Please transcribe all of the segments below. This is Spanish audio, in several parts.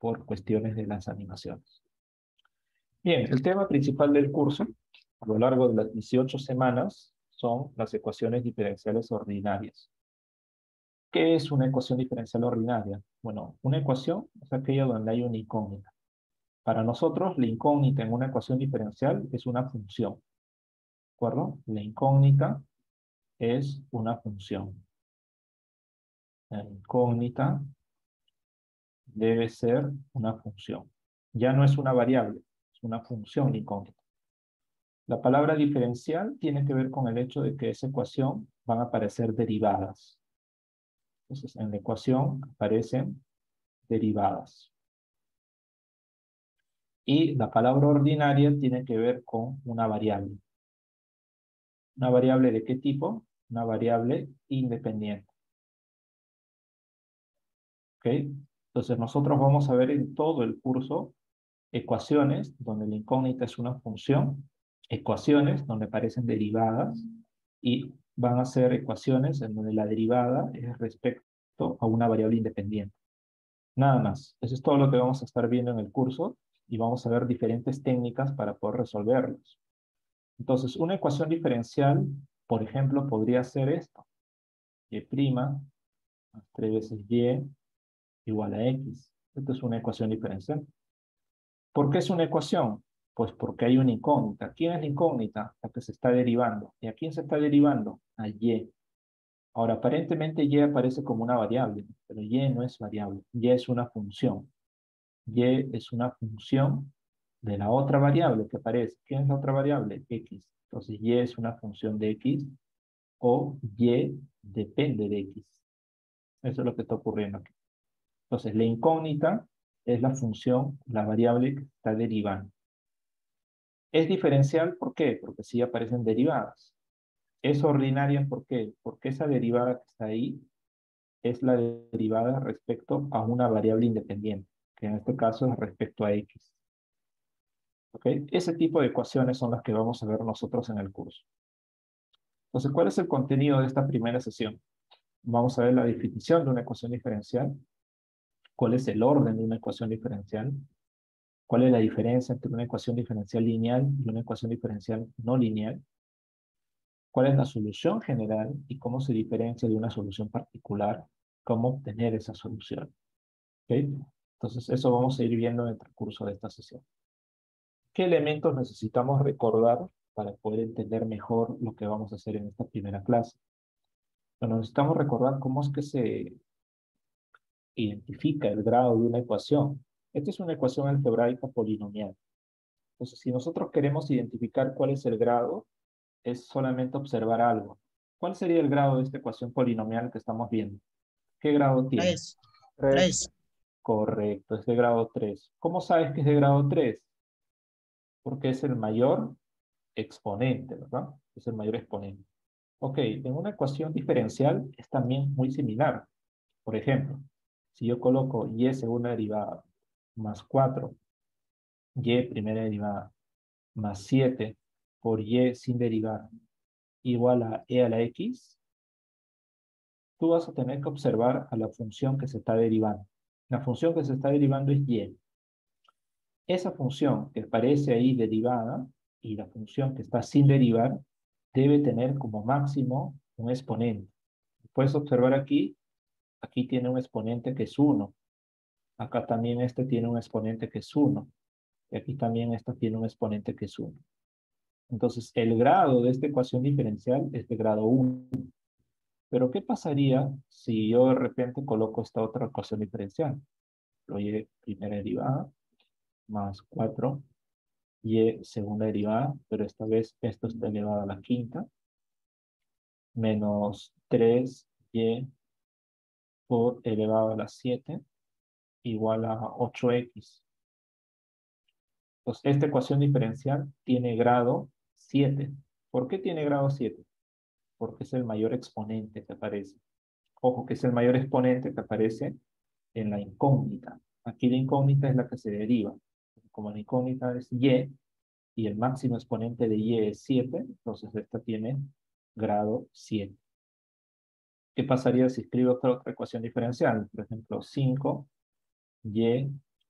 por cuestiones de las animaciones. Bien, el tema principal del curso, a lo largo de las 18 semanas, son las ecuaciones diferenciales ordinarias. ¿Qué es una ecuación diferencial ordinaria? Bueno, una ecuación es aquella donde hay una incógnita. Para nosotros, la incógnita en una ecuación diferencial es una función. ¿De acuerdo? La incógnita es una función. La incógnita debe ser una función. Ya no es una variable, es una función la incógnita. La palabra diferencial tiene que ver con el hecho de que esa ecuación van a aparecer derivadas. Entonces, en la ecuación aparecen derivadas. Y la palabra ordinaria tiene que ver con una variable. ¿Una variable de qué tipo? Una variable independiente. ¿Ok? Entonces, nosotros vamos a ver en todo el curso ecuaciones donde la incógnita es una función, ecuaciones donde aparecen derivadas, y van a ser ecuaciones en donde la derivada es respecto a una variable independiente. Nada más. Eso es todo lo que vamos a estar viendo en el curso, y vamos a ver diferentes técnicas para poder resolverlos. Entonces, una ecuación diferencial, por ejemplo, podría ser esto. Y' más 3 veces y igual a x. Esto es una ecuación diferencial. ¿Por qué es una ecuación? Pues porque hay una incógnita. ¿Quién es la incógnita? La que se está derivando. ¿Y a quién se está derivando? A y. Ahora, aparentemente y aparece como una variable, pero y no es variable. Y es una función. Y es una función de la otra variable que aparece. ¿Quién es la otra variable? X. Entonces, y es una función de x, o y depende de x. Eso es lo que está ocurriendo aquí. Entonces, la incógnita es la función, la variable que está derivando. Es diferencial, ¿por qué? Porque sí aparecen derivadas. Es ordinaria, ¿por qué? Porque esa derivada que está ahí es la derivada respecto a una variable independiente, que en este caso es respecto a x. ¿Ok? Ese tipo de ecuaciones son las que vamos a ver nosotros en el curso. Entonces, ¿cuál es el contenido de esta primera sesión? Vamos a ver la definición de una ecuación diferencial, cuál es el orden de una ecuación diferencial, cuál es la diferencia entre una ecuación diferencial lineal y una ecuación diferencial no lineal, cuál es la solución general y cómo se diferencia de una solución particular, cómo obtener esa solución. ¿Okay? Entonces, eso vamos a ir viendo en el transcurso de esta sesión. ¿Qué elementos necesitamos recordar para poder entender mejor lo que vamos a hacer en esta primera clase? Bueno, necesitamos recordar cómo es que se identifica el grado de una ecuación. Esta es una ecuación algebraica polinomial. Entonces, si nosotros queremos identificar cuál es el grado, es solamente observar algo. ¿Cuál sería el grado de esta ecuación polinomial que estamos viendo? ¿Qué grado tiene? 3. 3. 3. Correcto, es de grado 3. ¿Cómo sabes que es de grado 3? Porque es el mayor exponente, ¿verdad? Es el mayor exponente. Ok, en una ecuación diferencial es también muy similar. Por ejemplo, si yo coloco y segunda derivada más 4, y primera derivada más 7 por y sin derivar igual a e a la x, tú vas a tener que observar a la función que se está derivando. La función que se está derivando es y. Esa función que aparece ahí derivada y la función que está sin derivar debe tener como máximo un exponente. Puedes observar aquí, aquí tiene un exponente que es 1. Acá también este tiene un exponente que es 1. Y aquí también esta tiene un exponente que es 1. Entonces, el grado de esta ecuación diferencial es de grado 1. Pero, ¿qué pasaría si yo de repente coloco esta otra ecuación diferencial? Y primera derivada más 4 y segunda derivada, pero esta vez esto está elevado a la quinta, menos 3y por elevado a la 7 igual a 8x. Entonces, esta ecuación diferencial tiene grado 7. ¿Por qué tiene grado 7? Porque es el mayor exponente que aparece. Ojo, que es el mayor exponente que aparece en la incógnita. Aquí la incógnita es la que se deriva. Como la incógnita es y el máximo exponente de y es 7, entonces esta tiene grado 7. ¿Qué pasaría si escribo otra ecuación diferencial? Por ejemplo, 5y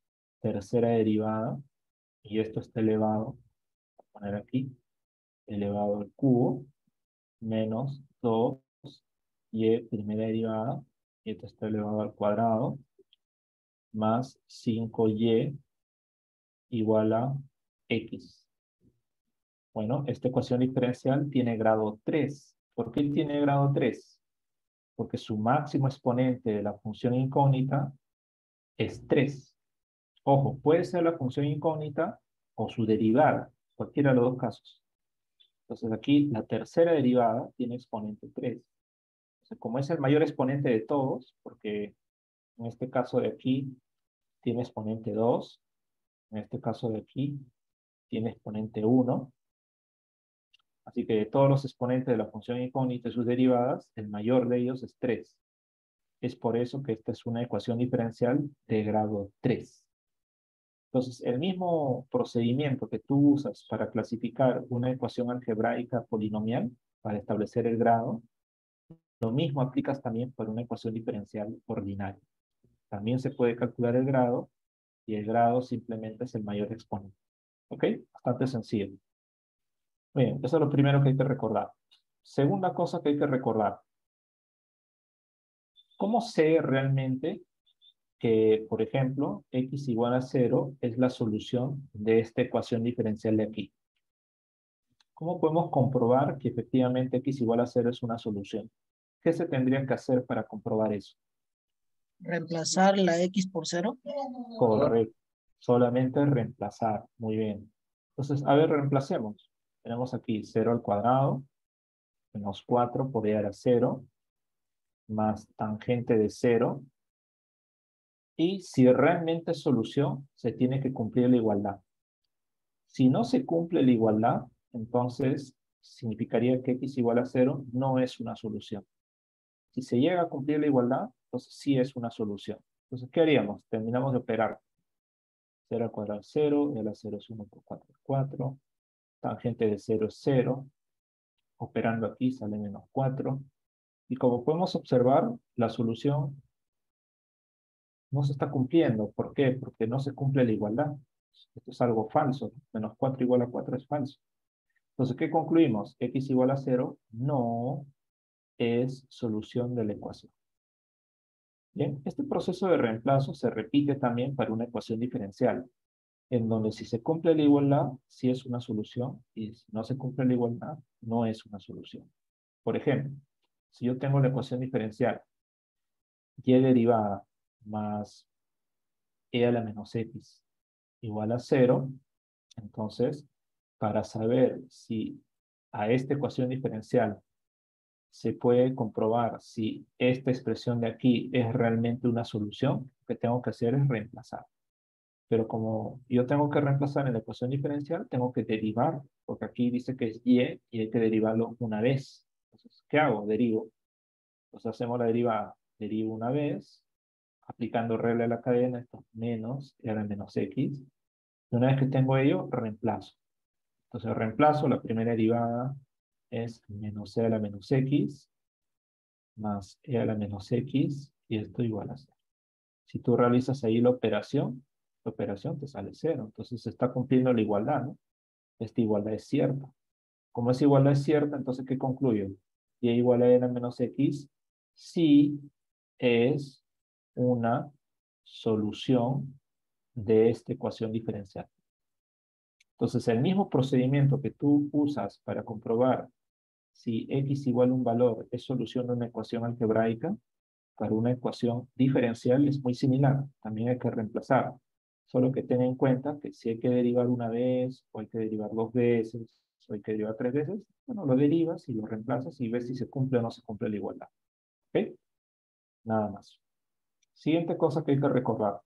tercera derivada, y esto está elevado, voy a poner aquí, elevado al cubo, menos 2y primera derivada, y esto está elevado al cuadrado, más 5y igual a x. Bueno, esta ecuación diferencial tiene grado 3. ¿Por qué tiene grado 3? Porque su máximo exponente de la función incógnita es 3. Ojo, puede ser la función incógnita o su derivada, cualquiera de los dos casos. Entonces aquí la tercera derivada tiene exponente 3. Entonces, como es el mayor exponente de todos, porque en este caso de aquí tiene exponente 2, en este caso de aquí tiene exponente 1, así que de todos los exponentes de la función incógnita y sus derivadas, el mayor de ellos es 3. Es por eso que esta es una ecuación diferencial de grado 3. Entonces, el mismo procedimiento que tú usas para clasificar una ecuación algebraica polinomial, para establecer el grado, lo mismo aplicas también para una ecuación diferencial ordinaria. También se puede calcular el grado, y el grado simplemente es el mayor exponente. ¿Ok? Bastante sencillo. Bien, eso es lo primero que hay que recordar. Segunda cosa que hay que recordar. ¿Cómo sé realmente que, por ejemplo, x igual a 0 es la solución de esta ecuación diferencial de aquí? ¿Cómo podemos comprobar que efectivamente x igual a 0 es una solución? ¿Qué se tendría que hacer para comprobar eso? Reemplazar la X por 0. Correcto. Solamente reemplazar. Muy bien. Entonces, a ver, reemplacemos. Tenemos aquí 0 al cuadrado, menos 4 por e a la 0, más tangente de 0. Y si realmente es solución, se tiene que cumplir la igualdad. Si no se cumple la igualdad, entonces significaría que x igual a 0 no es una solución. Si se llega a cumplir la igualdad, entonces sí es una solución. Entonces, ¿qué haríamos? Terminamos de operar. 0 al cuadrado es 0, y a la 0 es 1 por 4 es 4. Tangente de 0 es 0. Operando aquí sale menos 4. Y como podemos observar, la solución no se está cumpliendo. ¿Por qué? Porque no se cumple la igualdad. Esto es algo falso. Menos 4 igual a 4 es falso. Entonces, ¿qué concluimos? X igual a 0 no es solución de la ecuación. Bien, este proceso de reemplazo se repite también para una ecuación diferencial, en donde si se cumple la igualdad, sí es una solución, y si no se cumple la igualdad, no es una solución. Por ejemplo, si yo tengo la ecuación diferencial y derivada más e a la menos x igual a 0, entonces, para saber si a esta ecuación diferencial se puede comprobar si esta expresión de aquí es realmente una solución, lo que tengo que hacer es reemplazar. Pero como yo tengo que reemplazar en la ecuación diferencial, tengo que derivar, porque aquí dice que es y hay que derivarlo una vez. Entonces, ¿qué hago? Derivo. Entonces hacemos la derivada. Derivo una vez, aplicando regla de la cadena, esto es menos, y ahora menos x. Y una vez que tengo ello, reemplazo. Entonces reemplazo, la primera derivada es menos c a la menos x, más e a la menos x, y esto igual a 0. Si tú realizas ahí la operación te sale 0. Entonces se está cumpliendo la igualdad, ¿no? Esta igualdad es cierta. Como esa igualdad es cierta, entonces ¿qué concluyo? Y igual a e a la menos x, sí es una solución de esta ecuación diferencial. Entonces el mismo procedimiento que tú usas para comprobar si x igual a un valor es solución de una ecuación algebraica, para una ecuación diferencial es muy similar. También hay que reemplazar. Solo que ten en cuenta que si hay que derivar una vez, o hay que derivar dos veces, o hay que derivar tres veces, bueno, lo derivas y lo reemplazas y ves si se cumple o no se cumple la igualdad. ¿Ok? Nada más. Siguiente cosa que hay que recordar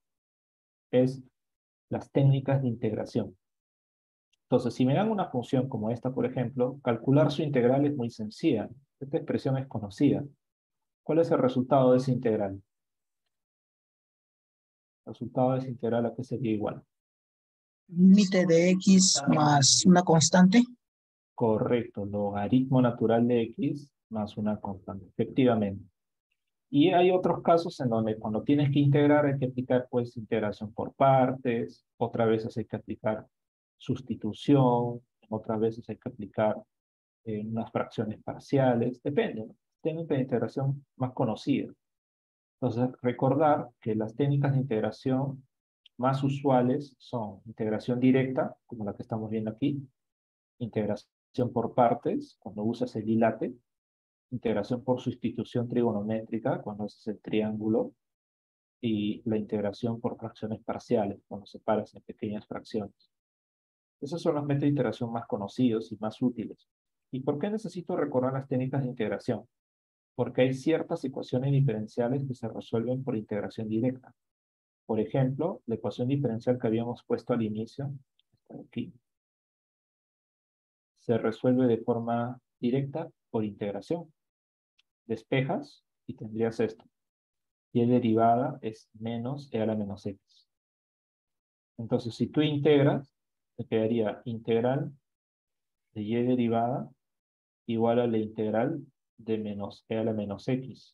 es las técnicas de integración. Entonces, si me dan una función como esta, por ejemplo, calcular su integral es muy sencilla. Esta expresión es conocida. ¿Cuál es el resultado de esa integral? El resultado de esa integral a qué sería igual. Límite de X más una constante. Correcto, logaritmo natural de x más una constante. Efectivamente. Y hay otros casos en donde cuando tienes que integrar hay que aplicar pues integración por partes, otras veces hay que aplicar sustitución, otras veces hay que aplicar unas fracciones parciales, depende, ¿no? Técnica de integración más conocida. Entonces, recordar que las técnicas de integración más usuales son integración directa, como la que estamos viendo aquí, integración por partes, cuando usas el dilate, integración por sustitución trigonométrica, cuando haces el triángulo, y la integración por fracciones parciales, cuando separas en pequeñas fracciones. Esos son los métodos de integración más conocidos y más útiles. ¿Y por qué necesito recordar las técnicas de integración? Porque hay ciertas ecuaciones diferenciales que se resuelven por integración directa. Por ejemplo, la ecuación diferencial que habíamos puesto al inicio, aquí, se resuelve de forma directa por integración. Despejas y tendrías esto. Y derivada es menos e a la menos x. Entonces, si tú integras, te quedaría integral de y derivada igual a la integral de menos e a la menos x.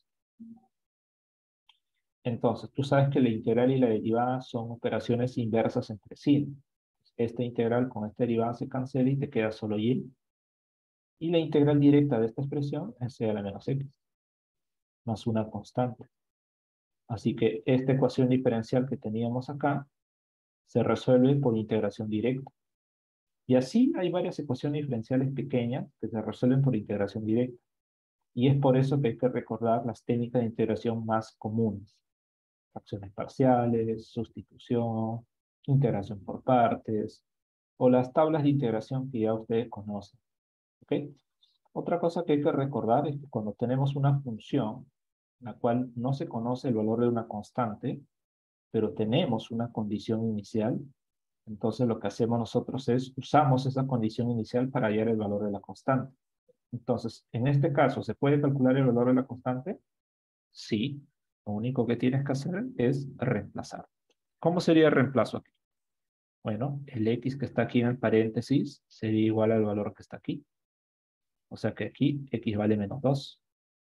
Entonces, tú sabes que la integral y la derivada son operaciones inversas entre sí. Esta integral con esta derivada se cancela y te queda solo y. Y la integral directa de esta expresión es e a la menos x, más una constante. Así que esta ecuación diferencial que teníamos acá se resuelve por integración directa. Y así hay varias ecuaciones diferenciales pequeñas que se resuelven por integración directa. Y es por eso que hay que recordar las técnicas de integración más comunes. Fracciones parciales, sustitución, integración por partes, o las tablas de integración que ya ustedes conocen. ¿Ok? Otra cosa que hay que recordar es que cuando tenemos una función, la cual no se conoce el valor de una constante, pero tenemos una condición inicial, entonces lo que hacemos nosotros es usamos esa condición inicial para hallar el valor de la constante. Entonces, en este caso, ¿se puede calcular el valor de la constante? Sí. Lo único que tienes que hacer es reemplazar. ¿Cómo sería el reemplazo aquí? Bueno, el x que está aquí en el paréntesis sería igual al valor que está aquí. O sea que aquí x vale menos 2.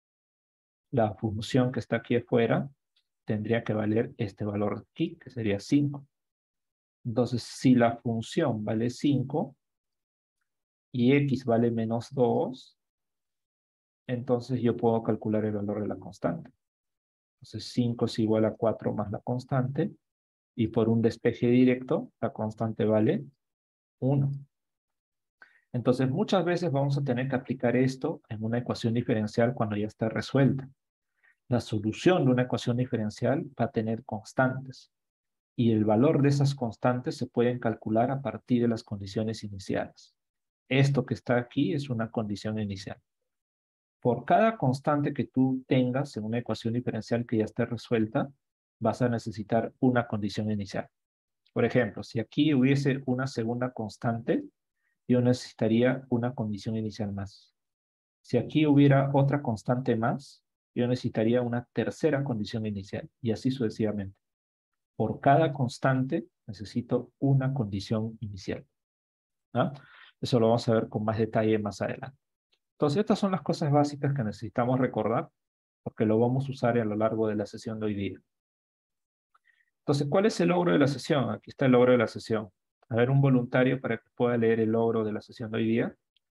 La función que está aquí afuera tendría que valer este valor aquí, que sería 5. Entonces, si la función vale 5 y x vale menos 2, entonces yo puedo calcular el valor de la constante. Entonces 5 es igual a 4 más la constante, y por un despeje directo, la constante vale 1. Entonces muchas veces vamos a tener que aplicar esto en una ecuación diferencial cuando ya está resuelta. La solución de una ecuación diferencial va a tener constantes, y el valor de esas constantes se pueden calcular a partir de las condiciones iniciales. Esto que está aquí es una condición inicial. Por cada constante que tú tengas en una ecuación diferencial que ya esté resuelta, vas a necesitar una condición inicial. Por ejemplo, si aquí hubiese una segunda constante, yo necesitaría una condición inicial más. Si aquí hubiera otra constante más, yo necesitaría una tercera condición inicial, y así sucesivamente. Por cada constante necesito una condición inicial, ¿no? Eso lo vamos a ver con más detalle más adelante. Entonces, estas son las cosas básicas que necesitamos recordar, porque lo vamos a usar a lo largo de la sesión de hoy día. Entonces, ¿cuál es el logro de la sesión? Aquí está el logro de la sesión. A ver, un voluntario para que pueda leer el logro de la sesión de hoy día.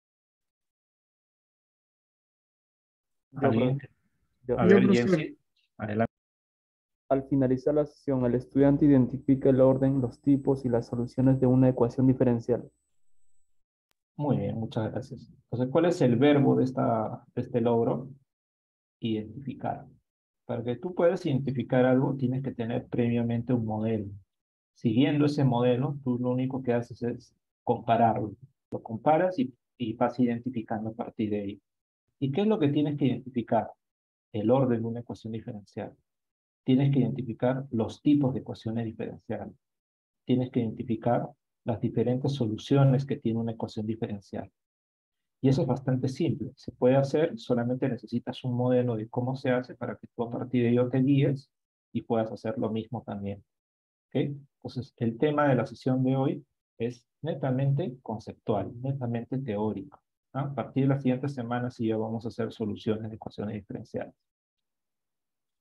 Yo, ¿Alguien? profe, yo. A Yo, ver, profesor. Jensi, adelante. Al finalizar la sesión, el estudiante identifica el orden, los tipos y las soluciones de una ecuación diferencial. Muy bien, muchas gracias. Entonces, ¿cuál es el verbo de este logro? Identificar. Para que tú puedas identificar algo, tienes que tener previamente un modelo. Siguiendo ese modelo, tú lo único que haces es compararlo. Lo comparas y vas identificando a partir de ahí. ¿Y qué es lo que tienes que identificar? El orden de una ecuación diferencial. Tienes que identificar los tipos de ecuaciones diferenciales. Tienes que identificar las diferentes soluciones que tiene una ecuación diferencial. Y eso es bastante simple. Se puede hacer, solamente necesitas un modelo de cómo se hace para que tú a partir de ello te guíes y puedas hacer lo mismo también. ¿Ok? Entonces, el tema de la sesión de hoy es netamente conceptual, netamente teórico, ¿no? A partir de las siguientes semanas sí ya vamos a hacer soluciones de ecuaciones diferenciales.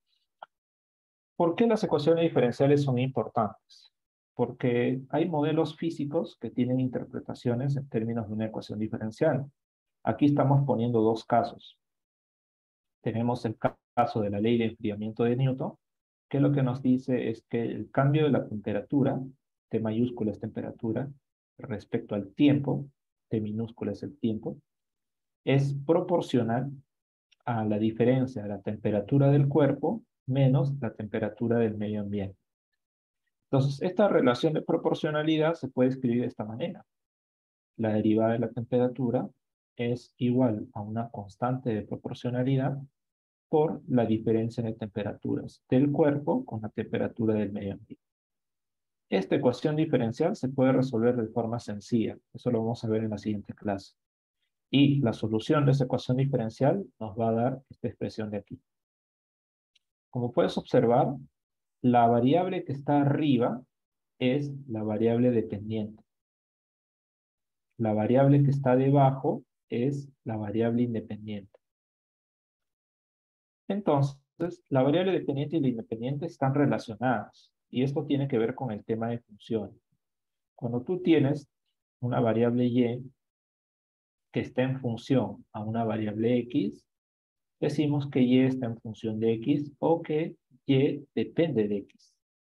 ¿Por qué las ecuaciones diferenciales son importantes? Porque hay modelos físicos que tienen interpretaciones en términos de una ecuación diferencial. Aquí estamos poniendo dos casos. Tenemos el caso de la ley de enfriamiento de Newton, que lo que nos dice es que el cambio de la temperatura, T mayúscula es temperatura, respecto al tiempo, T minúscula es el tiempo, es proporcional a la diferencia de la temperatura del cuerpo menos la temperatura del medio ambiente. Entonces, esta relación de proporcionalidad se puede escribir de esta manera. La derivada de la temperatura es igual a una constante de proporcionalidad por la diferencia de temperaturas del cuerpo con la temperatura del medio ambiente. Esta ecuación diferencial se puede resolver de forma sencilla. Eso lo vamos a ver en la siguiente clase. Y la solución de esa ecuación diferencial nos va a dar esta expresión de aquí. Como puedes observar, la variable que está arriba es la variable dependiente. La variable que está debajo es la variable independiente. Entonces, la variable dependiente y la independiente están relacionadas. Y esto tiene que ver con el tema de funciones. Cuando tú tienes una variable y que está en función a una variable x, decimos que y está en función de x o que y depende de x.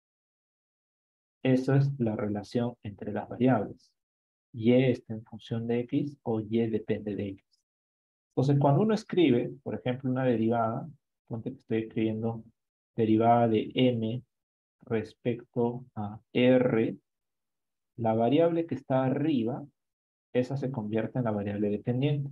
Esa es la relación entre las variables. Y está en función de x o y depende de x. Entonces, cuando uno escribe, por ejemplo, una derivada, ponte que estoy escribiendo derivada de m respecto a r, la variable que está arriba, esa se convierte en la variable dependiente.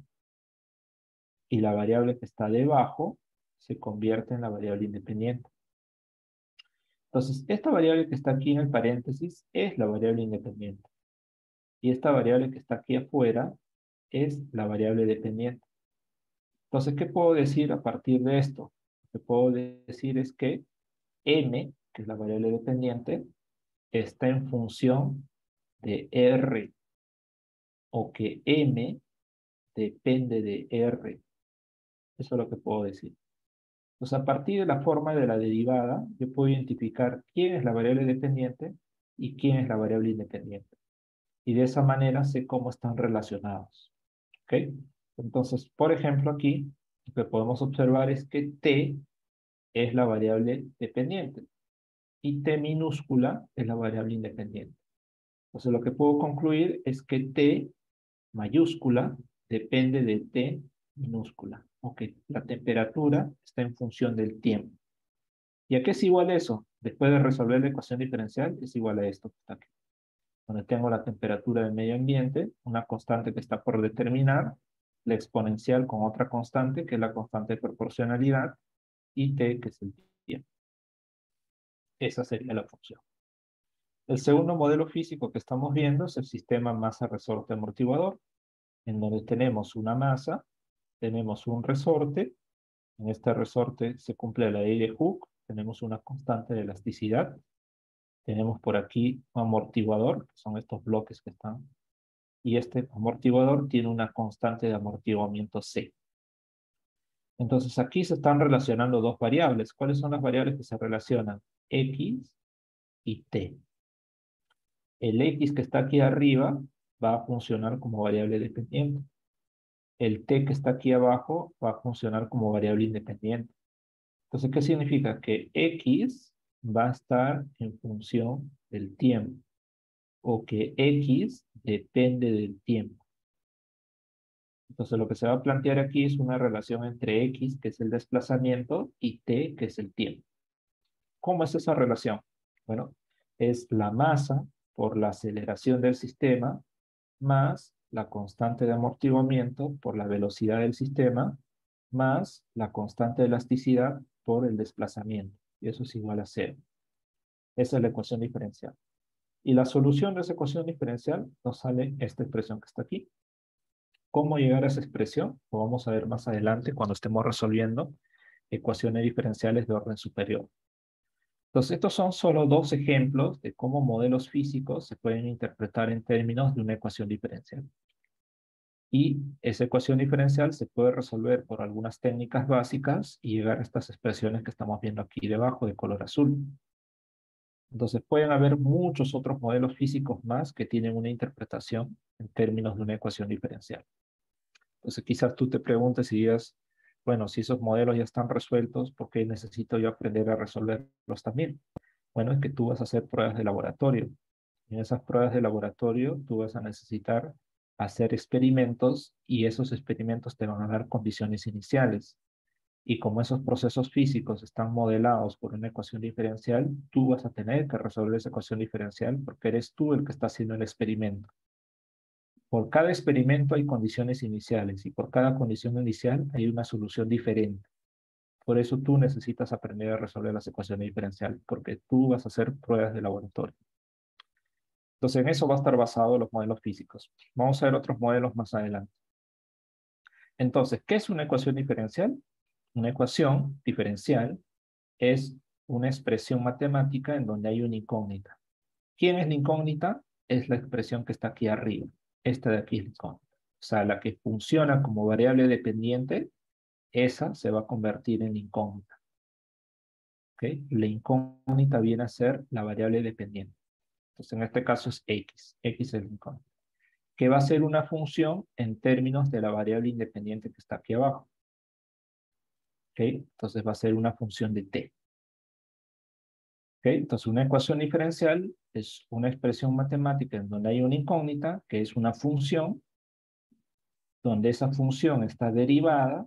Y la variable que está debajo se convierte en la variable independiente. Entonces, esta variable que está aquí en el paréntesis es la variable independiente. Y esta variable que está aquí afuera es la variable dependiente. Entonces, ¿qué puedo decir a partir de esto? Lo que puedo decir es que m, que es la variable dependiente, está en función de r, o que m depende de r. Eso es lo que puedo decir. Entonces, a partir de la forma de la derivada, yo puedo identificar quién es la variable dependiente y quién es la variable independiente. Y de esa manera sé cómo están relacionados. ¿Ok? Entonces, por ejemplo, aquí lo que podemos observar es que t es la variable dependiente y t minúscula es la variable independiente. Entonces, lo que puedo concluir es que t mayúscula depende de t minúscula. Ok, la temperatura está en función del tiempo. ¿Y a qué es igual eso? Después de resolver la ecuación diferencial, es igual a esto que está aquí. Donde tengo la temperatura del medio ambiente, una constante que está por determinar, la exponencial con otra constante, que es la constante de proporcionalidad, y t, que es el tiempo. Esa sería la función. El segundo modelo físico que estamos viendo es el sistema masa-resorte-amortiguador, en donde tenemos una masa, tenemos un resorte, en este resorte se cumple la ley de Hooke, tenemos una constante de elasticidad, tenemos por aquí un amortiguador, que son estos bloques que están, y este amortiguador tiene una constante de amortiguamiento C. Entonces aquí se están relacionando dos variables. ¿Cuáles son las variables que se relacionan? X y T. El X que está aquí arriba va a funcionar como variable dependiente. El T que está aquí abajo va a funcionar como variable independiente. Entonces, ¿qué significa? Que X va a estar en función del tiempo, o que X depende del tiempo. Entonces, lo que se va a plantear aquí es una relación entre X, que es el desplazamiento, y T, que es el tiempo. ¿Cómo es esa relación? Bueno, es la masa por la aceleración del sistema más la constante de amortiguamiento por la velocidad del sistema más la constante de elasticidad por el desplazamiento. Y eso es igual a 0. Esa es la ecuación diferencial. Y la solución de esa ecuación diferencial nos sale esta expresión que está aquí. ¿Cómo llegar a esa expresión? Lo vamos a ver más adelante cuando estemos resolviendo ecuaciones diferenciales de orden superior. Entonces, estos son solo dos ejemplos de cómo modelos físicos se pueden interpretar en términos de una ecuación diferencial. Y esa ecuación diferencial se puede resolver por algunas técnicas básicas y llegar a estas expresiones que estamos viendo aquí debajo de color azul. Entonces pueden haber muchos otros modelos físicos más que tienen una interpretación en términos de una ecuación diferencial. Entonces quizás tú te preguntes y digas, bueno, si esos modelos ya están resueltos, ¿por qué necesito yo aprender a resolverlos también? Bueno, es que tú vas a hacer pruebas de laboratorio. En esas pruebas de laboratorio tú vas a necesitar hacer experimentos y esos experimentos te van a dar condiciones iniciales. Y como esos procesos físicos están modelados por una ecuación diferencial, tú vas a tener que resolver esa ecuación diferencial porque eres tú el que está haciendo el experimento. Por cada experimento hay condiciones iniciales y por cada condición inicial hay una solución diferente. Por eso tú necesitas aprender a resolver las ecuaciones diferenciales, porque tú vas a hacer pruebas de laboratorio. Entonces en eso va a estar basado los modelos físicos. Vamos a ver otros modelos más adelante. Entonces, ¿qué es una ecuación diferencial? Una ecuación diferencial es una expresión matemática en donde hay una incógnita. ¿Quién es la incógnita? Es la expresión que está aquí arriba. Esta de aquí es la incógnita. O sea, la que funciona como variable dependiente, esa se va a convertir en incógnita. ¿Okay? La incógnita viene a ser la variable dependiente. Entonces, en este caso es x. X es la incógnita. Que va a ser una función en términos de la variable independiente que está aquí abajo. ¿Okay? Entonces va a ser una función de t. ¿Okay? Entonces una ecuación diferencial es una expresión matemática en donde hay una incógnita, que es una función, donde esa función está derivada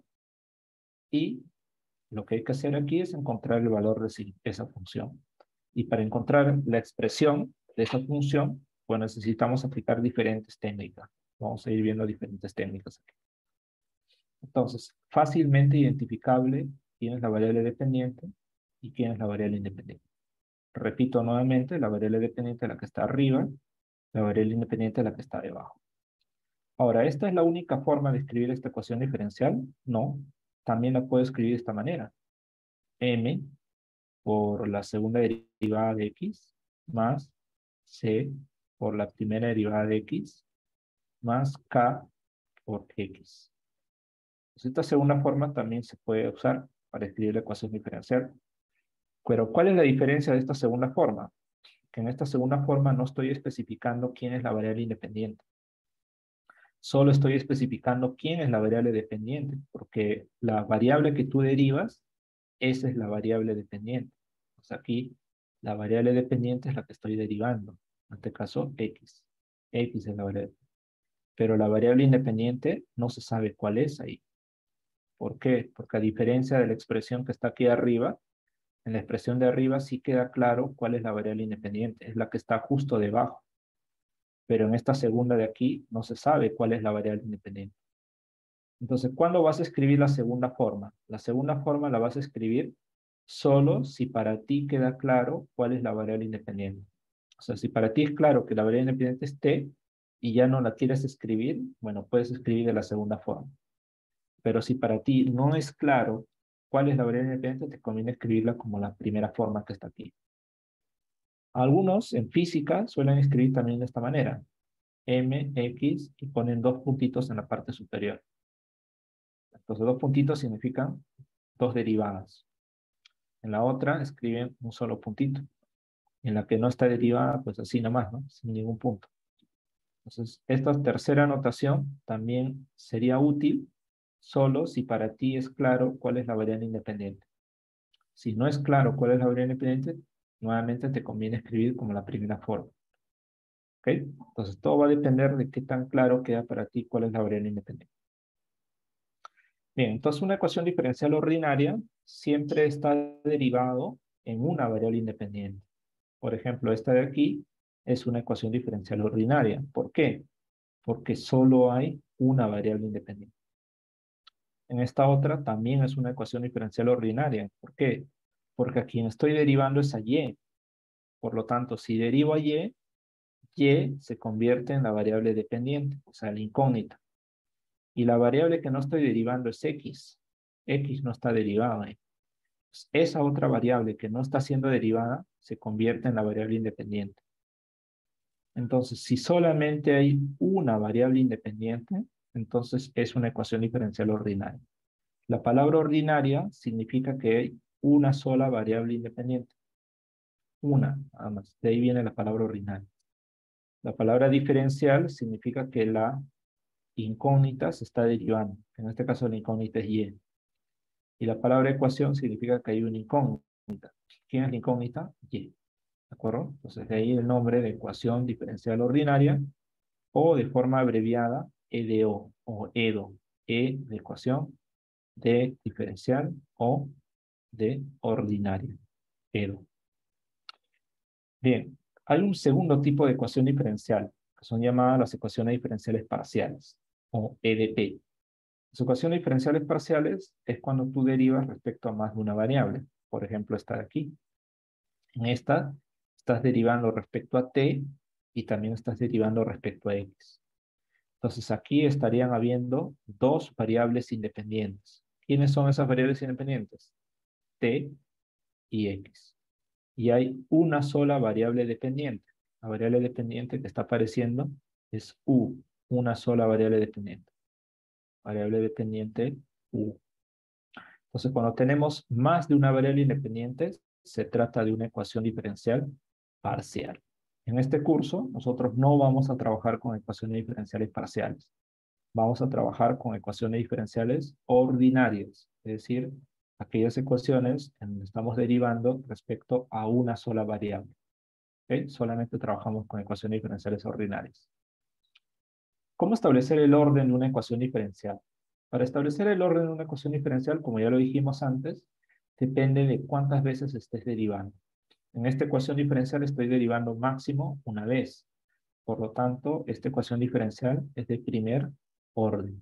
y lo que hay que hacer aquí es encontrar el valor de esa función. Y para encontrar la expresión de esa función, pues necesitamos aplicar diferentes técnicas. Vamos a ir viendo diferentes técnicas aquí. Entonces, fácilmente identificable quién es la variable dependiente y quién es la variable independiente. Repito nuevamente, la variable dependiente es la que está arriba, la variable independiente es la que está debajo. Ahora, ¿esta es la única forma de escribir esta ecuación diferencial? No, también la puedo escribir de esta manera. M por la segunda derivada de x más c por la primera derivada de x más k por x. Pues esta segunda forma también se puede usar para escribir la ecuación diferencial. Pero ¿cuál es la diferencia de esta segunda forma? Que en esta segunda forma no estoy especificando quién es la variable independiente. Solo estoy especificando quién es la variable dependiente, porque la variable que tú derivas, esa es la variable dependiente. Pues aquí, la variable dependiente es la que estoy derivando. En este caso, x. X es la variable. Pero la variable independiente no se sabe cuál es ahí. ¿Por qué? Porque a diferencia de la expresión que está aquí arriba, en la expresión de arriba sí queda claro cuál es la variable independiente. Es la que está justo debajo. Pero en esta segunda de aquí no se sabe cuál es la variable independiente. Entonces, ¿cuándo vas a escribir la segunda forma? La segunda forma la vas a escribir solo si para ti queda claro cuál es la variable independiente. O sea, si para ti es claro que la variable independiente es t y ya no la quieres escribir, bueno, puedes escribir de la segunda forma. Pero si para ti no es claro cuál es la variable independiente, te conviene escribirla como la primera forma que está aquí. Algunos en física suelen escribir también de esta manera. mx y ponen dos puntitos en la parte superior. Entonces, dos puntitos significan dos derivadas. En la otra escriben un solo puntito. En la que no está derivada, pues así nomás, ¿no? Sin ningún punto. Entonces, esta tercera notación también sería útil solo si para ti es claro cuál es la variable independiente. Si no es claro cuál es la variable independiente, nuevamente te conviene escribir como la primera forma. ¿Ok? Entonces, todo va a depender de qué tan claro queda para ti cuál es la variable independiente. Bien, entonces una ecuación diferencial ordinaria siempre está derivado en una variable independiente. Por ejemplo, esta de aquí es una ecuación diferencial ordinaria. ¿Por qué? Porque solo hay una variable independiente. En esta otra también es una ecuación diferencial ordinaria. ¿Por qué? Porque a quien estoy derivando es a y. Por lo tanto, si derivo a y se convierte en la variable dependiente, o sea, la incógnita. Y la variable que no estoy derivando es x. X no está derivada. Esa otra variable que no está siendo derivada se convierte en la variable independiente. Entonces, si solamente hay una variable independiente, entonces es una ecuación diferencial ordinaria. La palabra ordinaria significa que hay una sola variable independiente. Una, nada más. De ahí viene la palabra ordinaria. La palabra diferencial significa que la incógnita se está derivando. En este caso la incógnita es y. Y la palabra ecuación significa que hay una incógnita. ¿Quién es la incógnita? Y. ¿De acuerdo? Entonces de ahí el nombre de ecuación diferencial ordinaria o de forma abreviada EDO o EDO. E de ecuación, D diferencial o D ordinaria. EDO. Bien, hay un segundo tipo de ecuación diferencial, que son llamadas las ecuaciones diferenciales parciales, o EDP. Las ecuaciones diferenciales parciales es cuando tú derivas respecto a más de una variable. Por ejemplo, esta de aquí. En esta estás derivando respecto a t y también estás derivando respecto a x. Entonces aquí estarían habiendo dos variables independientes. ¿Quiénes son esas variables independientes? T y x. Y hay una sola variable dependiente. La variable dependiente que está apareciendo es u, una sola variable dependiente. Variable dependiente u. Entonces, cuando tenemos más de una variable independiente, se trata de una ecuación diferencial parcial. En este curso, nosotros no vamos a trabajar con ecuaciones diferenciales parciales. Vamos a trabajar con ecuaciones diferenciales ordinarias, es decir, aquellas ecuaciones en donde estamos derivando respecto a una sola variable. ¿Okay? Solamente trabajamos con ecuaciones diferenciales ordinarias. ¿Cómo establecer el orden de una ecuación diferencial? Para establecer el orden de una ecuación diferencial, como ya lo dijimos antes, depende de cuántas veces estés derivando. En esta ecuación diferencial estoy derivando máximo una vez. Por lo tanto, esta ecuación diferencial es de primer orden.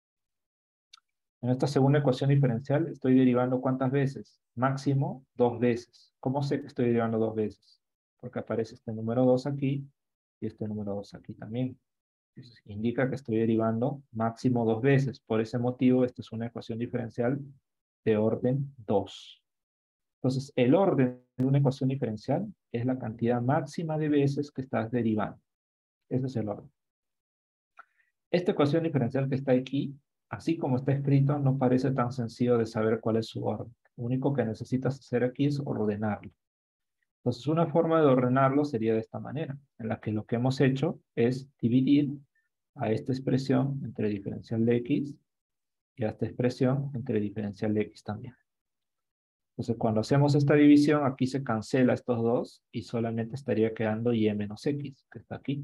En esta segunda ecuación diferencial estoy derivando ¿cuántas veces? Máximo 2 veces. ¿Cómo sé que estoy derivando 2 veces? Porque aparece este número 2 aquí y este número 2 aquí también. Eso indica que estoy derivando máximo 2 veces. Por ese motivo, esta es una ecuación diferencial de orden 2. Entonces, el orden de una ecuación diferencial es la cantidad máxima de veces que estás derivando. Ese es el orden. Esta ecuación diferencial que está aquí, así como está escrito, no parece tan sencillo de saber cuál es su orden. Lo único que necesitas hacer aquí es ordenarlo. Entonces, una forma de ordenarlo sería de esta manera, en la que lo que hemos hecho es dividir a esta expresión entre diferencial de x y a esta expresión entre diferencial de x también. Entonces, cuando hacemos esta división, aquí se cancela estos dos y solamente estaría quedando y menos x, que está aquí.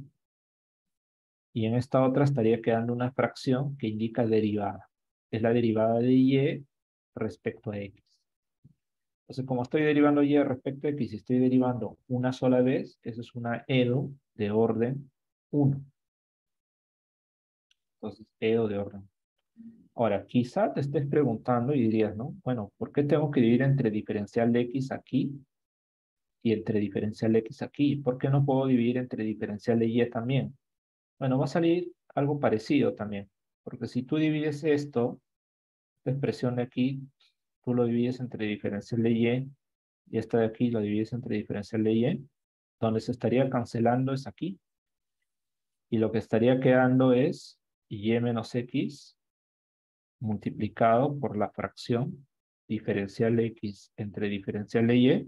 Y en esta otra estaría quedando una fracción que indica derivada. Es la derivada de y respecto a x. Entonces, como estoy derivando y respecto a x y estoy derivando una sola vez, eso es una EDO de orden 1. Entonces, EDO de orden. Ahora, quizá te estés preguntando y dirías, ¿no? Bueno, ¿por qué tengo que dividir entre diferencial de x aquí y entre diferencial de x aquí? ¿Por qué no puedo dividir entre diferencial de y también? Bueno, va a salir algo parecido también. Porque si tú divides esto, esta expresión de aquí, tú lo divides entre diferencial de y esta de aquí lo divides entre diferencial de y, donde se estaría cancelando es aquí. Y lo que estaría quedando es y menos x multiplicado por la fracción diferencial de x entre diferencial de y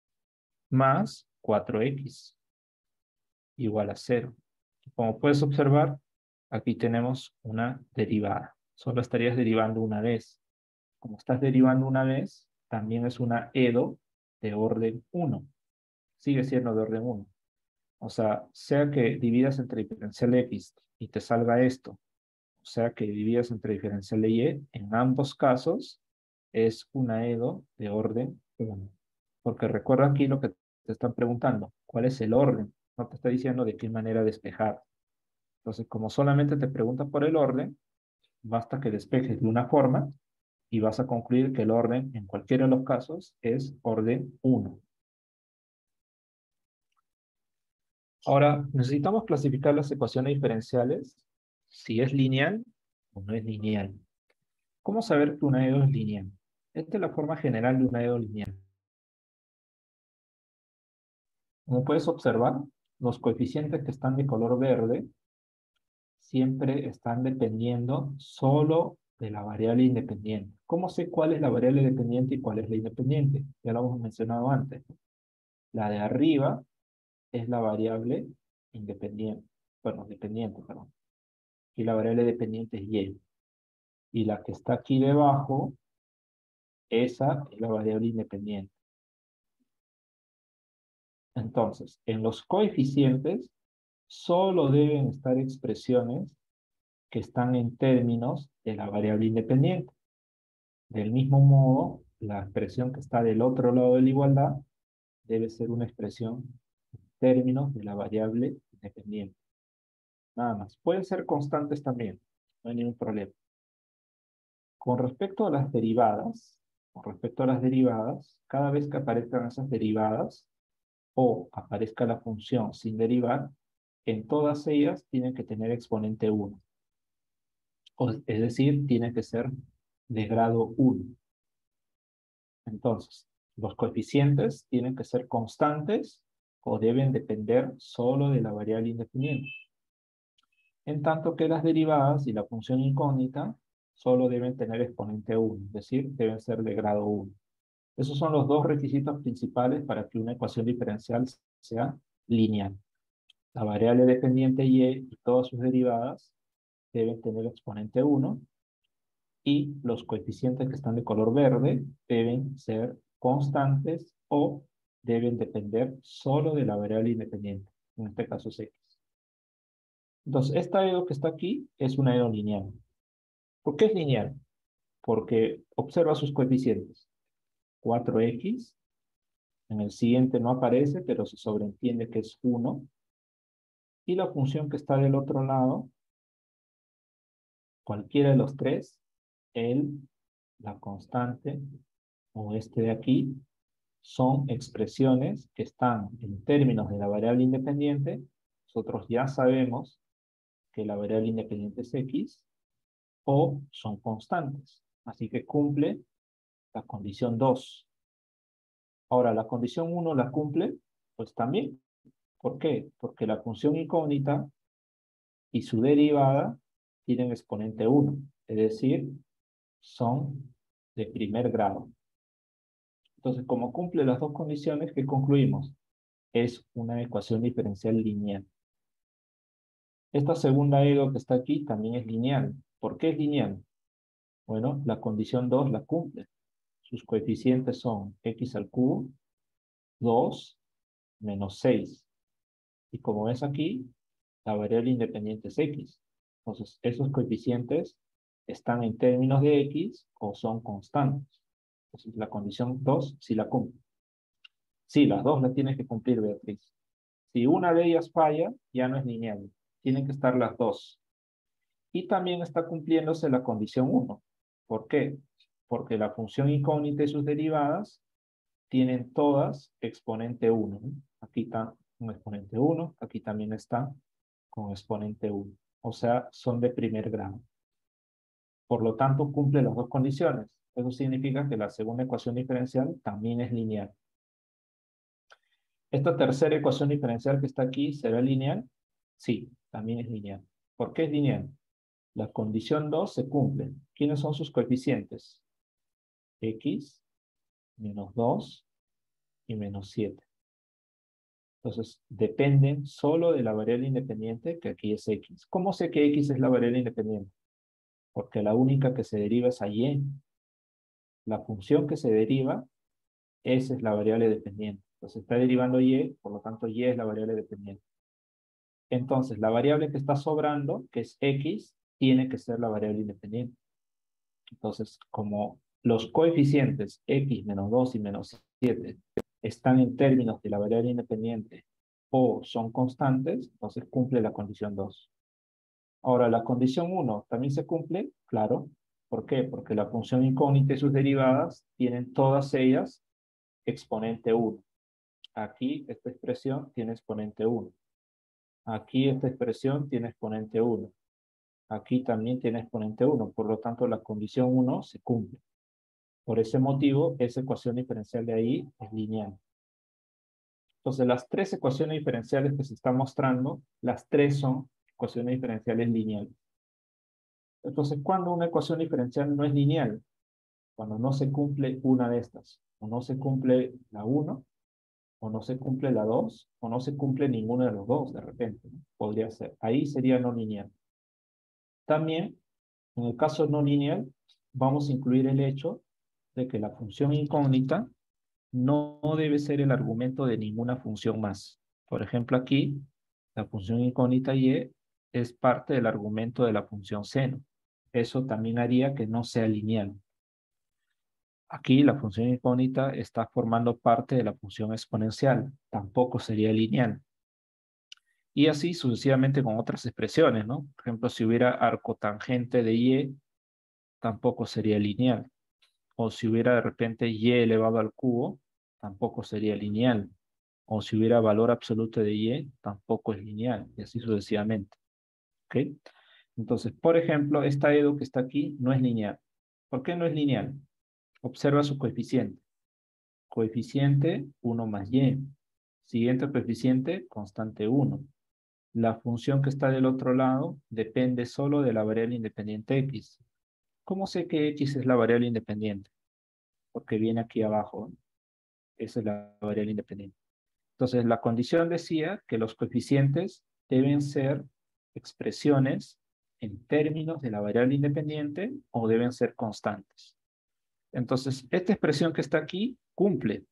más 4x igual a 0. Como puedes observar, aquí tenemos una derivada. Solo estarías derivando una vez. Como estás derivando una vez, también es una EDO de orden 1. Sigue siendo de orden 1. O sea que dividas entre diferencial de x y te salga esto, o sea que dividas entre diferencial de y, en ambos casos es una EDO de orden 1. Porque recuerda aquí lo que te están preguntando, ¿cuál es el orden? No te está diciendo de qué manera despejar. Entonces, como solamente te pregunta por el orden, basta que despejes de una forma y vas a concluir que el orden, en cualquiera de los casos, es orden 1. Ahora, necesitamos clasificar las ecuaciones diferenciales, si es lineal o no es lineal. ¿Cómo saber que una EDO es lineal? Esta es la forma general de una EDO lineal. Como puedes observar, los coeficientes que están de color verde siempre están dependiendo solo de la variable independiente. ¿Cómo sé cuál es la variable dependiente y cuál es la independiente? Ya lo hemos mencionado antes. La de arriba es la variable independiente, bueno, dependiente, perdón. Y la variable dependiente es y. Y la que está aquí debajo, esa es la variable independiente. Entonces, en los coeficientes, solo deben estar expresiones que están en términos de la variable independiente. Del mismo modo, la expresión que está del otro lado de la igualdad debe ser una expresión en términos de la variable independiente. Nada más. Pueden ser constantes también, no hay ningún problema. Con respecto a las derivadas, cada vez que aparezcan esas derivadas o aparezca la función sin derivar, en todas ellas tienen que tener exponente 1. Es decir, tiene que ser de grado 1. Entonces, los coeficientes tienen que ser constantes o deben depender solo de la variable independiente. En tanto que las derivadas y la función incógnita solo deben tener exponente 1, es decir, deben ser de grado 1. Esos son los dos requisitos principales para que una ecuación diferencial sea lineal. La variable dependiente y y todas sus derivadas deben tener exponente 1 y los coeficientes que están de color verde deben ser constantes o deben depender solo de la variable independiente, en este caso es x. Entonces, esta EDO que está aquí es una EDO lineal. ¿Por qué es lineal? Porque observa sus coeficientes. 4x, en el siguiente no aparece, pero se sobreentiende que es 1. Y la función que está del otro lado, cualquiera de los tres, la constante, o este de aquí, son expresiones que están en términos de la variable independiente. Nosotros ya sabemos que la variable independiente es x, o son constantes. Así que cumple la condición 2. Ahora, la condición 1 la cumple, pues también. ¿Por qué? Porque la función incógnita y su derivada tienen exponente 1, es decir, son de primer grado. Entonces, como cumple las dos condiciones, ¿qué concluimos? Es una ecuación diferencial lineal. Esta segunda EDO que está aquí también es lineal. ¿Por qué es lineal? Bueno, la condición 2 la cumple. Sus coeficientes son x al cubo, 2, menos 6. Y como ves aquí, la variable independiente es x. Entonces, esos coeficientes están en términos de x o son constantes. Entonces, la condición 2 sí la cumple. Sí, las dos las tienes que cumplir, Beatriz. Si una de ellas falla, ya no es lineal. Tienen que estar las dos. Y también está cumpliéndose la condición 1. ¿Por qué? Porque la función incógnita y sus derivadas tienen todas exponente 1. Aquí está un exponente 1, aquí también está con exponente 1. O sea, son de primer grado. Por lo tanto, cumple las dos condiciones. Eso significa que la segunda ecuación diferencial también es lineal. ¿Esta tercera ecuación diferencial que está aquí será lineal? Sí, también es lineal. ¿Por qué es lineal? La condición 2 se cumple. ¿Quiénes son sus coeficientes? X, menos 2 y menos 7. Entonces, dependen solo de la variable independiente, que aquí es x. ¿Cómo sé que x es la variable independiente? Porque la única que se deriva es a y. La función que se deriva, esa es la variable dependiente. Entonces, está derivando y, por lo tanto, y es la variable dependiente. Entonces, la variable que está sobrando, que es x, tiene que ser la variable independiente. Entonces, como los coeficientes x menos 2 y menos 7 están en términos de la variable independiente o son constantes, entonces cumple la condición 2. Ahora, la condición 1 también se cumple, claro. ¿Por qué? Porque la función incógnita y sus derivadas tienen todas ellas exponente 1. Aquí esta expresión tiene exponente 1. Aquí esta expresión tiene exponente 1. Aquí también tiene exponente 1. Por lo tanto, la condición 1 se cumple. Por ese motivo, esa ecuación diferencial de ahí es lineal. Entonces, las tres ecuaciones diferenciales que se están mostrando, las tres son ecuaciones diferenciales lineales. Entonces, ¿cuándo una ecuación diferencial no es lineal? Cuando no se cumple una de estas. O no se cumple la 1, o no se cumple la 2, o no se cumple ninguno de los dos de repente, ¿no? Podría ser. Ahí sería no lineal. También, en el caso no lineal, vamos a incluir el hecho de que la función incógnita no debe ser el argumento de ninguna función más. Por ejemplo, aquí, la función incógnita y es parte del argumento de la función seno. Eso también haría que no sea lineal. Aquí la función incógnita está formando parte de la función exponencial. Tampoco sería lineal. Y así sucesivamente con otras expresiones, ¿no? Por ejemplo, si hubiera arcotangente de y, tampoco sería lineal. O si hubiera de repente y elevado al cubo, tampoco sería lineal. O si hubiera valor absoluto de y, tampoco es lineal. Y así sucesivamente. ¿Ok? Entonces, por ejemplo, esta edo que está aquí no es lineal. ¿Por qué no es lineal? Observa su coeficiente. Coeficiente 1 más y. Siguiente coeficiente, constante 1. La función que está del otro lado depende solo de la variable independiente x. ¿Cómo sé que x es la variable independiente? Porque viene aquí abajo. Esa es la variable independiente. Entonces, la condición decía que los coeficientes deben ser expresiones en términos de la variable independiente o deben ser constantes. Entonces, esta expresión que está aquí cumple.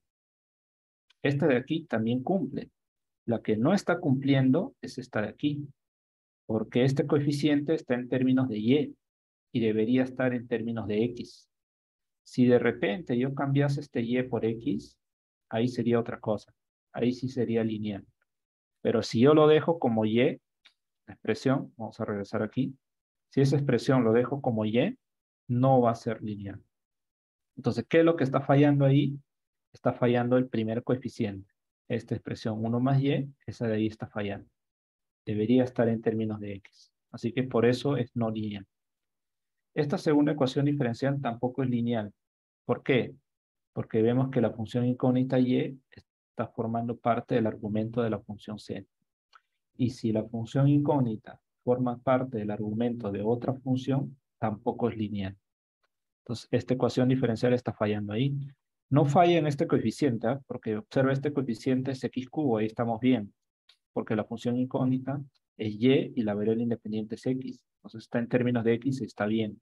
Esta de aquí también cumple. La que no está cumpliendo es esta de aquí, porque este coeficiente está en términos de y debería estar en términos de x. Si de repente yo cambiase este y por x, ahí sería otra cosa. Ahí sí sería lineal. Pero si yo lo dejo como y, la expresión, vamos a regresar aquí, si esa expresión lo dejo como y, no va a ser lineal. Entonces, ¿qué es lo que está fallando ahí? Está fallando el primer coeficiente. Esta expresión 1 más y, esa de ahí está fallando. Debería estar en términos de x. Así que por eso es no lineal. Esta segunda ecuación diferencial tampoco es lineal. ¿Por qué? Porque vemos que la función incógnita y está formando parte del argumento de la función c. Y si la función incógnita forma parte del argumento de otra función, tampoco es lineal. Entonces, esta ecuación diferencial está fallando ahí. No falla en este coeficiente, ¿eh? Porque observa este coeficiente es x cubo, ahí estamos bien. Porque la función incógnita es y la variable independiente es x. Entonces está en términos de x y está bien.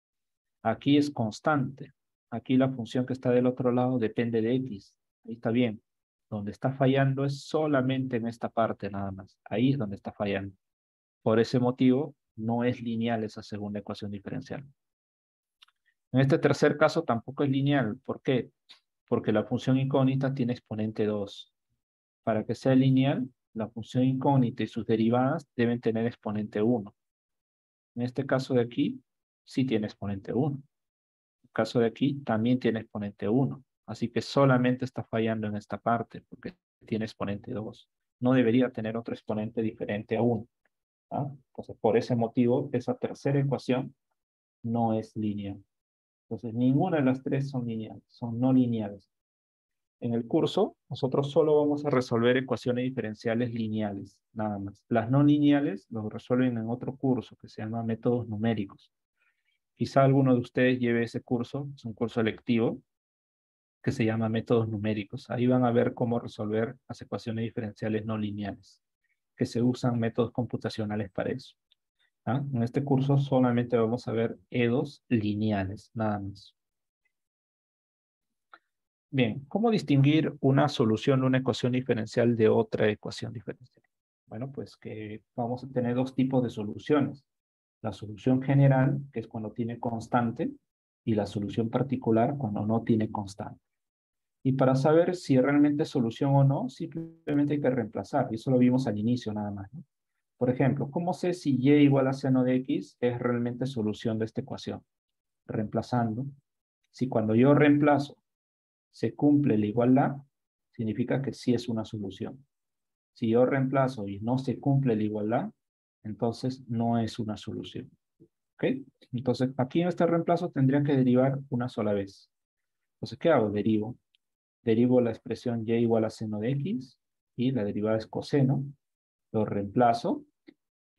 Aquí es constante. Aquí la función que está del otro lado depende de x. Ahí está bien. Donde está fallando es solamente en esta parte nada más. Ahí es donde está fallando. Por ese motivo, no es lineal esa segunda ecuación diferencial. En este tercer caso tampoco es lineal. ¿Por qué? Porque la función incógnita tiene exponente 2. Para que sea lineal, la función incógnita y sus derivadas deben tener exponente 1. En este caso de aquí, sí tiene exponente 1. En el caso de aquí, también tiene exponente 1. Así que solamente está fallando en esta parte, porque tiene exponente 2. No debería tener otro exponente diferente a 1. ¿Ah? Entonces, por ese motivo, esa tercera ecuación no es lineal. Entonces, ninguna de las tres son lineales, son no lineales. En el curso, nosotros solo vamos a resolver ecuaciones diferenciales lineales, nada más. Las no lineales lo resuelven en otro curso que se llama métodos numéricos. Quizá alguno de ustedes lleve ese curso, es un curso electivo que se llama métodos numéricos. Ahí van a ver cómo resolver las ecuaciones diferenciales no lineales, que se usan métodos computacionales para eso. ¿Ah? En este curso solamente vamos a ver EDOs lineales, nada más. Bien, ¿cómo distinguir una solución de una ecuación diferencial de otra ecuación diferencial? Bueno, pues que vamos a tener dos tipos de soluciones. La solución general, que es cuando tiene constante, y la solución particular cuando no tiene constante. Y para saber si realmente es solución o no, simplemente hay que reemplazar. Y eso lo vimos al inicio nada más, ¿no? Por ejemplo, ¿cómo sé si y igual a seno de x es realmente solución de esta ecuación? Reemplazando. Si cuando yo reemplazo se cumple la igualdad, significa que sí es una solución. Si yo reemplazo y no se cumple la igualdad, entonces no es una solución. ¿Ok? Entonces, aquí en este reemplazo tendría que derivar una sola vez. Entonces, ¿qué hago? Derivo. Derivo la expresión y igual a seno de x y la derivada es coseno. Lo reemplazo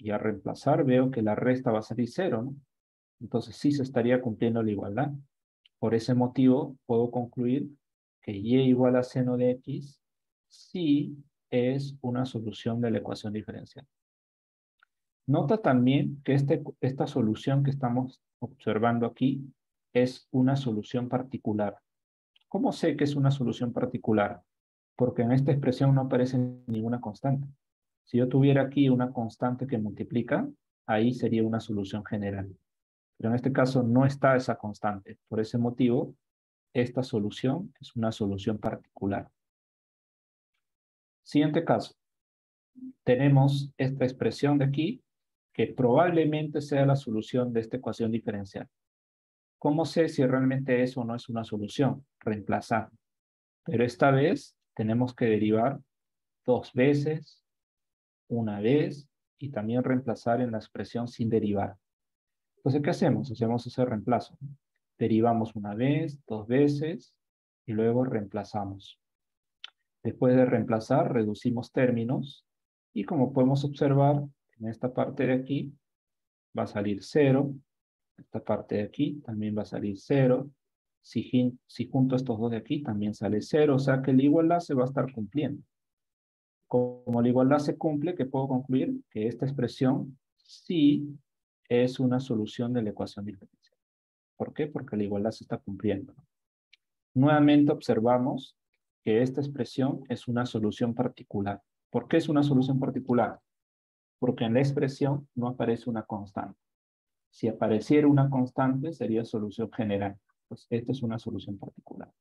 Y al reemplazar veo que la resta va a salir 0, ¿no? Entonces sí se estaría cumpliendo la igualdad. Por ese motivo puedo concluir que y igual a seno de x sí es una solución de la ecuación diferencial. Nota también que esta solución que estamos observando aquí es una solución particular. ¿Cómo sé que es una solución particular? Porque en esta expresión no aparece ninguna constante. Si yo tuviera aquí una constante que multiplica, ahí sería una solución general. Pero en este caso no está esa constante. Por ese motivo, esta solución es una solución particular. Siguiente caso. Tenemos esta expresión de aquí, que probablemente sea la solución de esta ecuación diferencial. ¿Cómo sé si realmente eso no es una solución? Reemplazar. Pero esta vez tenemos que derivar 2 veces, una vez, y también reemplazar en la expresión sin derivar. Entonces, ¿qué hacemos? Hacemos ese reemplazo. Derivamos una vez, 2 veces, y luego reemplazamos. Después de reemplazar, reducimos términos, y como podemos observar, en esta parte de aquí va a salir 0, esta parte de aquí también va a salir 0, si junto estos dos de aquí también sale 0, o sea que la igualdad se va a estar cumpliendo. Como la igualdad se cumple, ¿qué puedo concluir? Que esta expresión sí es una solución de la ecuación diferencial. ¿Por qué? Porque la igualdad se está cumpliendo. Nuevamente observamos que esta expresión es una solución particular. ¿Por qué es una solución particular? Porque en la expresión no aparece una constante. Si apareciera una constante, sería solución general. Pues esta es una solución particular.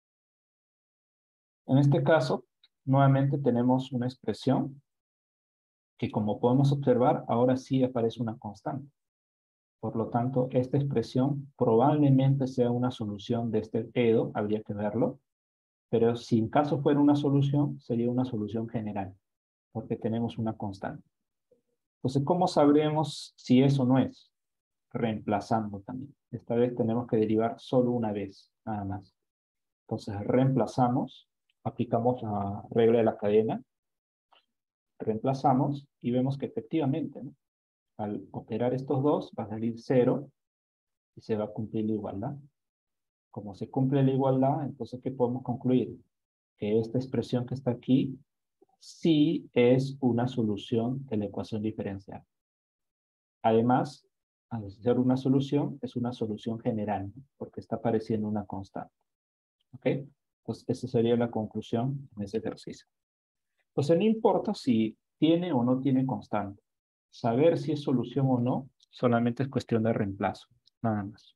En este caso, nuevamente tenemos una expresión que, como podemos observar, ahora sí aparece una constante. Por lo tanto, esta expresión probablemente sea una solución de este EDO, habría que verlo, pero si en caso fuera una solución, sería una solución general, porque tenemos una constante. Entonces, ¿cómo sabremos si eso no es? Reemplazando también. Esta vez tenemos que derivar solo una vez, nada más. Entonces, reemplazamos, aplicamos la regla de la cadena, reemplazamos y vemos que efectivamente, ¿no? Al operar estos dos, va a salir 0 y se va a cumplir la igualdad. Como se cumple la igualdad, entonces, ¿qué podemos concluir? Que esta expresión que está aquí sí es una solución de la ecuación diferencial. Además, al ser una solución, es una solución general, ¿no? Porque está apareciendo una constante. ¿Ok? Entonces, esa sería la conclusión en ese ejercicio. Entonces, no importa si tiene o no tiene constante. Saber si es solución o no, solamente es cuestión de reemplazo, nada más.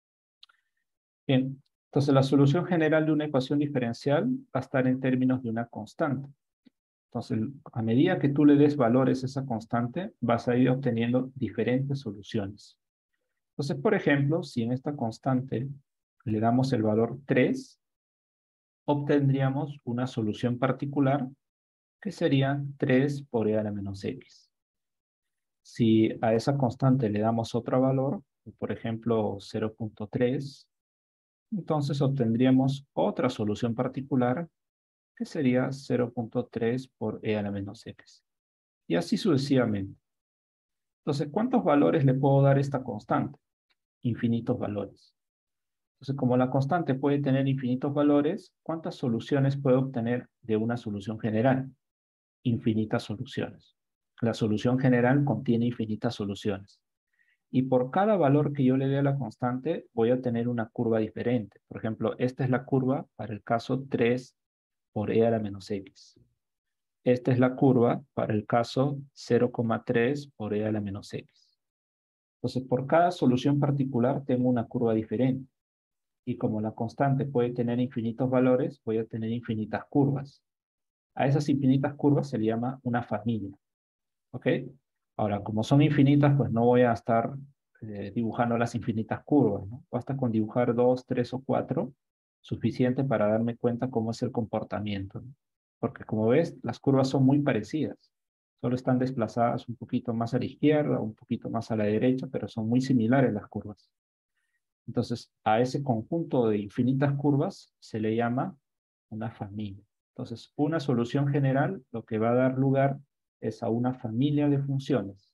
Bien, entonces la solución general de una ecuación diferencial va a estar en términos de una constante. Entonces, a medida que tú le des valores a esa constante, vas a ir obteniendo diferentes soluciones. Entonces, por ejemplo, si en esta constante le damos el valor 3, obtendríamos una solución particular que sería 3 por e a la menos x. Si a esa constante le damos otro valor, por ejemplo 0.3, entonces obtendríamos otra solución particular que sería 0.3 por e a la menos x. Y así sucesivamente. Entonces, ¿cuántos valores le puedo dar a esta constante? Infinitos valores. Entonces, como la constante puede tener infinitos valores, ¿cuántas soluciones puedo obtener de una solución general? Infinitas soluciones. La solución general contiene infinitas soluciones. Y por cada valor que yo le dé a la constante, voy a tener una curva diferente. Por ejemplo, esta es la curva para el caso 3 por e a la menos x. Esta es la curva para el caso 0,3 por e a la menos x. Entonces, por cada solución particular tengo una curva diferente. Y como la constante puede tener infinitos valores, voy a tener infinitas curvas. A esas infinitas curvas se le llama una familia. ¿Ok? Ahora, como son infinitas, pues no voy a estar dibujando las infinitas curvas, ¿no? Basta con dibujar 2, 3 o 4, suficiente para darme cuenta cómo es el comportamiento, ¿no? Porque como ves, las curvas son muy parecidas. Solo están desplazadas un poquito más a la izquierda, un poquito más a la derecha, pero son muy similares las curvas. Entonces, a ese conjunto de infinitas curvas se le llama una familia. Entonces, una solución general lo que va a dar lugar es a una familia de funciones.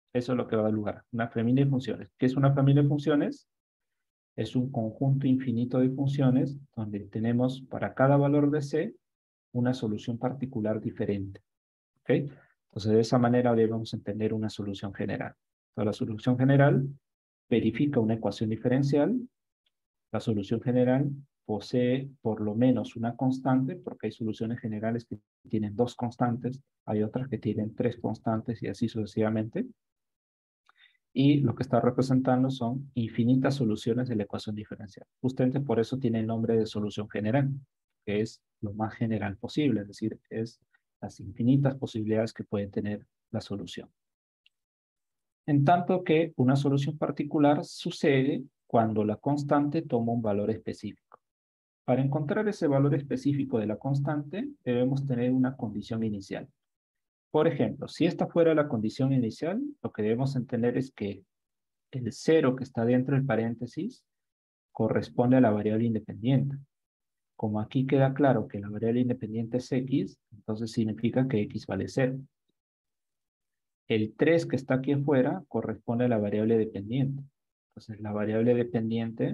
Eso es lo que va a dar lugar. Una familia de funciones. ¿Qué es una familia de funciones? Es un conjunto infinito de funciones donde tenemos para cada valor de C una solución particular diferente. ¿Ok? Entonces, de esa manera debemos entender una solución general. Entonces, la solución general verifica una ecuación diferencial. La solución general posee por lo menos una constante, porque hay soluciones generales que tienen dos constantes, hay otras que tienen tres constantes y así sucesivamente. Y lo que está representando son infinitas soluciones de la ecuación diferencial. Justamente por eso tiene el nombre de solución general, que es lo más general posible, es decir, es las infinitas posibilidades que puede tener la solución. En tanto que una solución particular sucede cuando la constante toma un valor específico. Para encontrar ese valor específico de la constante, debemos tener una condición inicial. Por ejemplo, si esta fuera la condición inicial, lo que debemos entender es que el cero que está dentro del paréntesis corresponde a la variable independiente. Como aquí queda claro que la variable independiente es x, entonces significa que x vale 0. El 3 que está aquí afuera corresponde a la variable dependiente. Entonces la variable dependiente,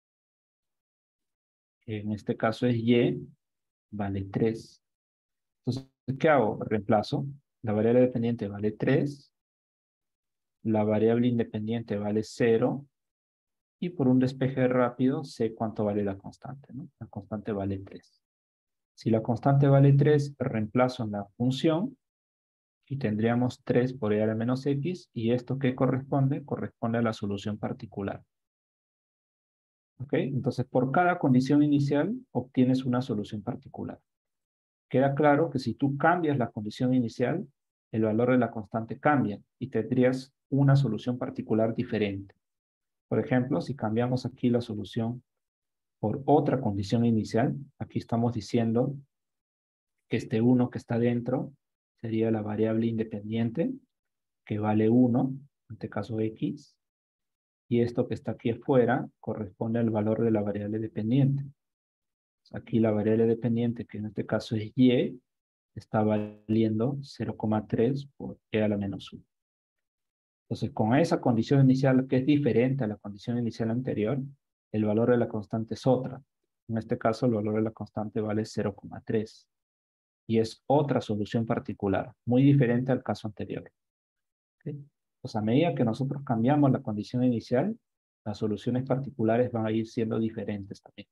que en este caso es y, vale 3. Entonces, ¿qué hago? Reemplazo. La variable dependiente vale 3, la variable independiente vale 0, y por un despeje rápido sé cuánto vale la constante, ¿no? La constante vale 3. Si la constante vale 3, reemplazo en la función y tendríamos 3 por e a la menos x, y esto ¿qué corresponde? Corresponde a la solución particular. ¿Ok? Entonces, por cada condición inicial obtienes una solución particular. Queda claro que si tú cambias la condición inicial, el valor de la constante cambia y tendrías una solución particular diferente. Por ejemplo, si cambiamos aquí la solución por otra condición inicial, aquí estamos diciendo que este 1 que está dentro sería la variable independiente, que vale 1, en este caso x, y esto que está aquí afuera corresponde al valor de la variable dependiente. Aquí la variable dependiente, que en este caso es y, está valiendo 0,3 por e a la menos 1. Entonces, con esa condición inicial que es diferente a la condición inicial anterior, el valor de la constante es otra. En este caso, el valor de la constante vale 0,3. Y es otra solución particular, muy diferente al caso anterior. ¿Okay? Pues a medida que nosotros cambiamos la condición inicial, las soluciones particulares van a ir siendo diferentes también.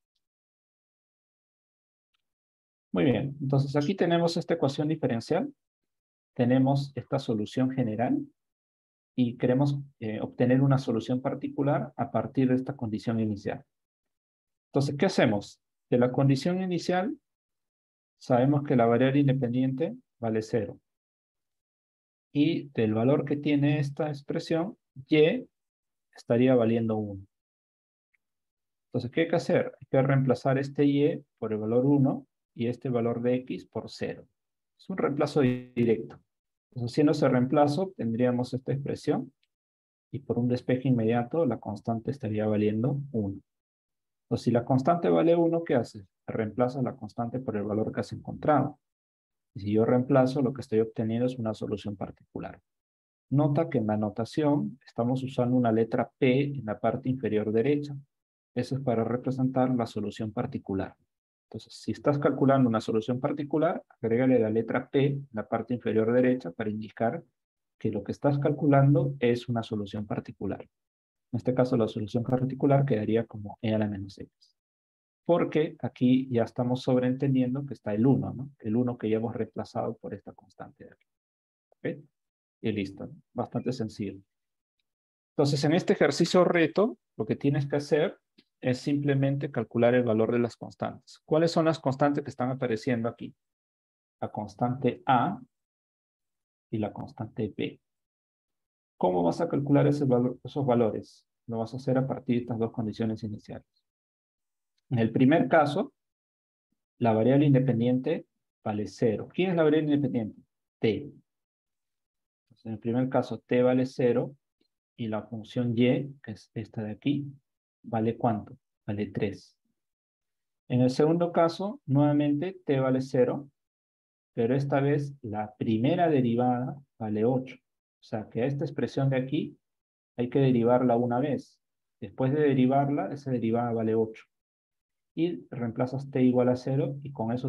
Muy bien, entonces aquí tenemos esta ecuación diferencial, tenemos esta solución general y queremos obtener una solución particular a partir de esta condición inicial. Entonces, ¿qué hacemos? De la condición inicial, sabemos que la variable independiente vale 0. Y del valor que tiene esta expresión, y estaría valiendo 1. Entonces, ¿qué hay que hacer? Hay que reemplazar este y por el valor 1 y este valor de x por 0. Es un reemplazo directo. Entonces, haciendo ese reemplazo, tendríamos esta expresión y por un despeje inmediato, la constante estaría valiendo 1. Entonces, si la constante vale 1, ¿qué haces? Reemplaza la constante por el valor que has encontrado. Y si yo reemplazo, lo que estoy obteniendo es una solución particular. Nota que en la notación estamos usando una letra P en la parte inferior derecha. Eso es para representar la solución particular. Entonces, si estás calculando una solución particular, agrégale la letra P en la parte inferior derecha para indicar que lo que estás calculando es una solución particular. En este caso, la solución particular quedaría como e a la menos x. Porque aquí ya estamos sobreentendiendo que está el 1, ¿no? El 1 que ya hemos reemplazado por esta constante de aquí. ¿Ok? Y listo, ¿no? Bastante sencillo. Entonces, en este ejercicio reto, lo que tienes que hacer es simplemente calcular el valor de las constantes. ¿Cuáles son las constantes que están apareciendo aquí? La constante A y la constante B. ¿Cómo vas a calcular esos valores? Lo vas a hacer a partir de estas dos condiciones iniciales. En el primer caso, la variable independiente vale 0. ¿Quién es la variable independiente? T. Entonces, en el primer caso, T vale 0 y la función y, que es esta de aquí, ¿vale cuánto? Vale 3. En el segundo caso, nuevamente t vale 0, pero esta vez la primera derivada vale 8. O sea, que esta expresión de aquí hay que derivarla una vez. Después de derivarla, esa derivada vale 8. Y reemplazas t igual a 0 y con eso